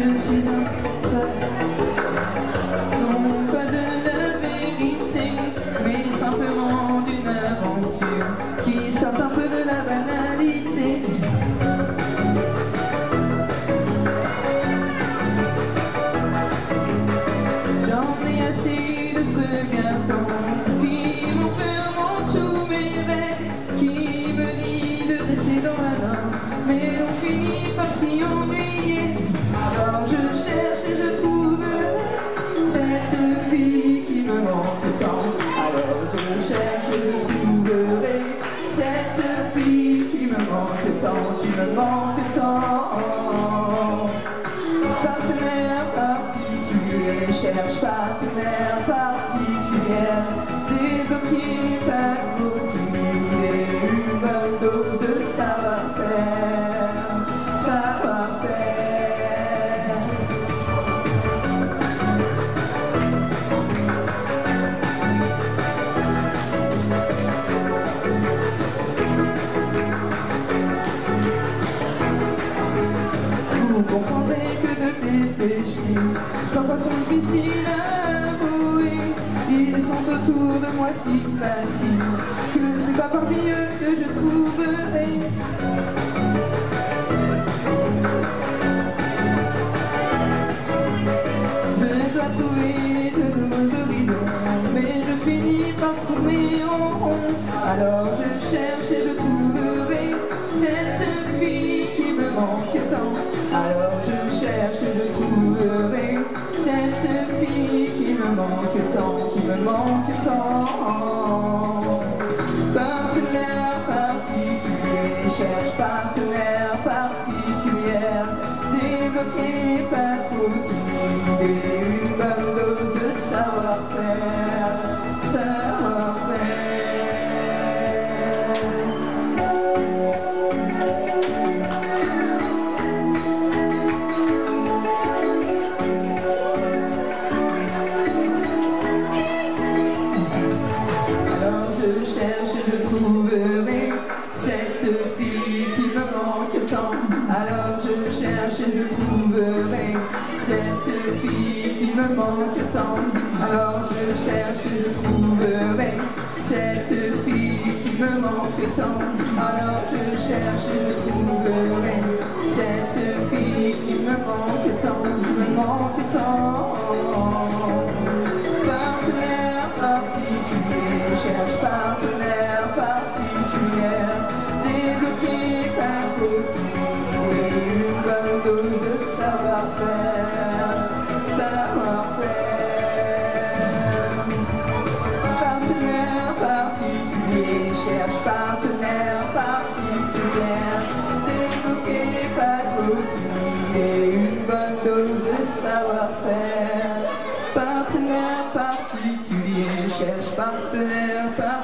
je suis un seul. Non pas de la vérité, mais simplement d'une aventure qui sort un peu de la banalité. J'en ai assez de ce garçon qui m'enferme en tous mes rêves, qui me dit de rester dans la norme, mais on finit par s'y ennuyer. Alors je cherche et je trouverai cette fille qui me manque tant. Alors je cherche et je trouverai cette fille qui me manque tant, qui me manque tant. Partenaire particulier, cherche partenaire particulière, débloqué pas trop timide, une bonne dose de savoir-faire, savoir-faire. Vous comprendrez que de défléchir, parfois sont difficiles à avouer. Ils sont autour de moi si faciles que je ne suis pas parmi eux que je trouverai. Je dois trouver de nouveaux horizons, mais je finis par tourner en rond. Alors je cherche et je trouverai cette fille qui me manque tant. Alors je cherche et je trouverai cette fille qui me manque tant, qui me manque tant. Partenaire particulier, cherche partenaire particulière, débloqué pas trop timide, une bonne dose de savoir-faire, savoir-faire. Je cherche et je trouverai cette fille qui me manque tant. Alors je cherche et je trouverai cette fille qui me manque tant. Alors je cherche et je trouverai cette fille qui me manque tant. Alors je cherche et je trouverai cette fille qui me manque tant, qui me manque tant. Partenaire particulier, cherche partenaire particulière, débloqué pas trop timide, une bonne dose de savoir-faire, savoir-faire. Partenaire particulier, cherche partenaire particulière, débloqué pas trop timide, une bonne dose de savoir-faire. Partenaire particulier, cherche partenaire particulier.